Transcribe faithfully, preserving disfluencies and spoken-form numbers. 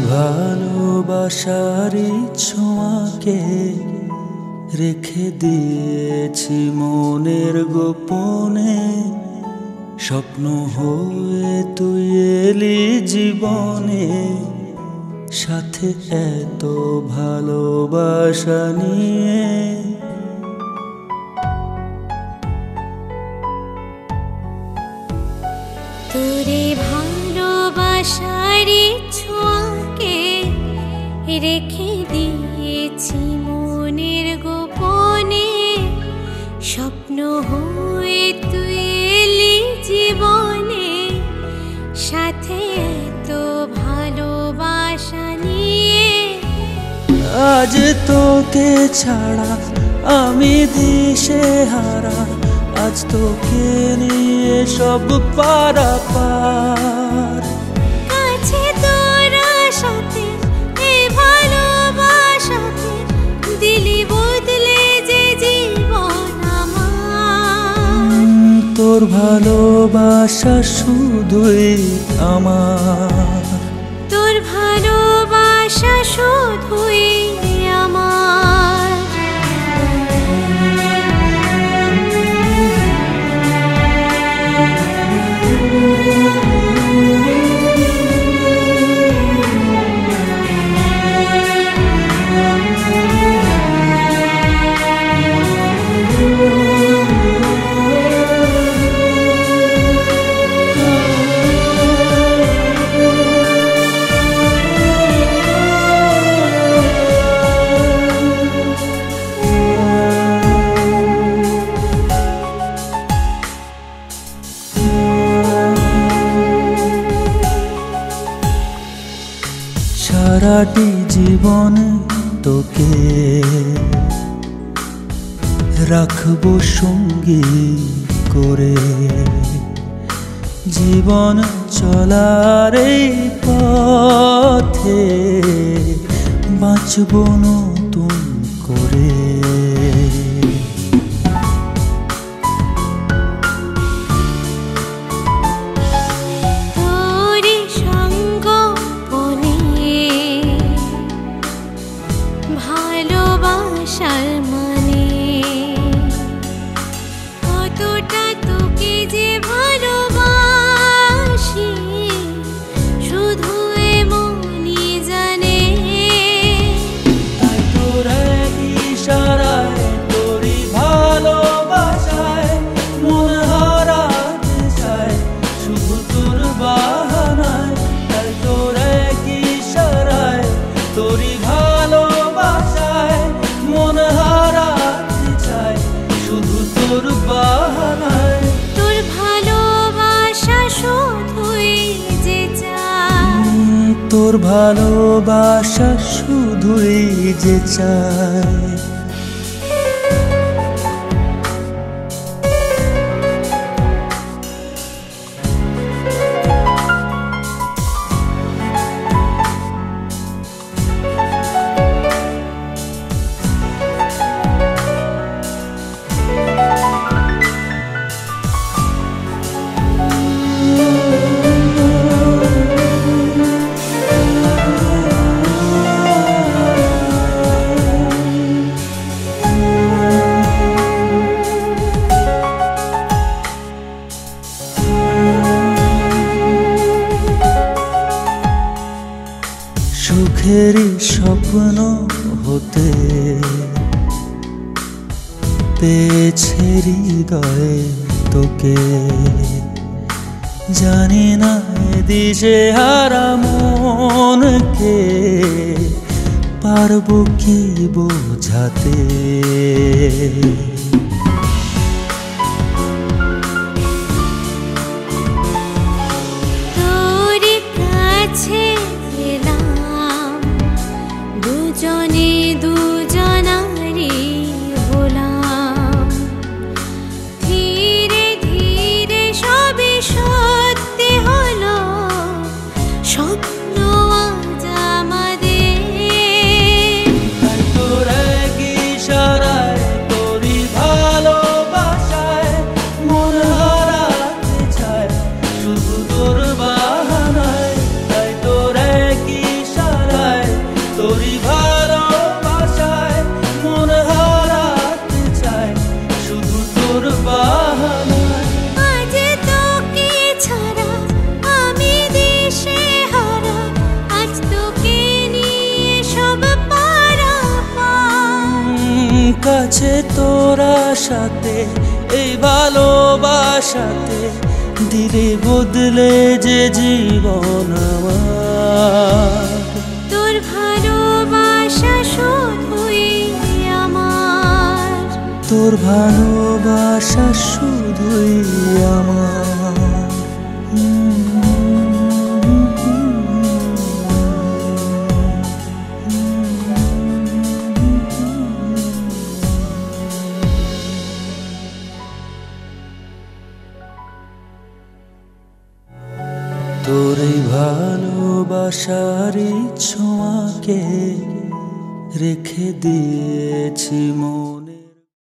ভালোবাসার ছোঁয়াকে রেখে দিয়েছি মনের গোপনে। স্বপ্ন হয়ে তুই এলি জীবনে, সাথে এত ভালোবাসা নিয়ে। তোরে ভালোবাসার ছোঁয়াকে রেখে দিয়েছি মনের গোপনে। স্বপ্ন হয়ে তুই এলি জীবনে, সাথে এত ভালোবাসা নিয়ে। আজ তোকে ছাড়া আমি দিশেহারা, আজ তোকে নিয়ে সব পারাপার। কাছে তোরা সাথে এই ভালোবাসাতে দিলি বদলে যে জীবন আমার। তোর ভালোবাসা শুধুই আমার, তোর ভালোবাসা শুধুই আমার। সারাটি জীবন তোকে রাখবো সঙ্গী করে। জীবন চলার এই পথে বাঁচবো নতুন করে। ভালোবাসার মানে কতটা তোকে যে ভালোবাসি, শুধু এমনই জানে। তাই তোর এক ইশারায়, তোরই ভালোবাসায় মন হারাতে চায়, শুধু তোর বাহানায়। তাই তোর এক ইশারায়, তোরই ভালোবাসায় মন হারাতে চায়, শুধু তোর বাহানায়। তোর ভালোবাসা শুধুই যে চায়, তোর ভালোবাসা শুধুই যে চায়। সুখেরই স্বপ্ন হতে পেয়েছে হৃদয়ে তোকে। জানি না দিশে হারা মনকে পারবো কি বোঝাতে। তোর কাছে এলাম দুজনে দুজনারি হলাম। ধীরে ধীরে সবই সত্যি হলো, স্বপ্ন আজ আমাদের। তোর এক ইশারায়, তোরই আছে তোরা সাথে এই ভালোবাসাতে, দিলে বদলে যে জীবন আমার। তোর ভালোবাসা শুধুই আমার, তোর ভালোবাসা শুধুই আমার। তোর এই ভালোবাসার ছোঁয়াকে রেখে দিয়েছি মন।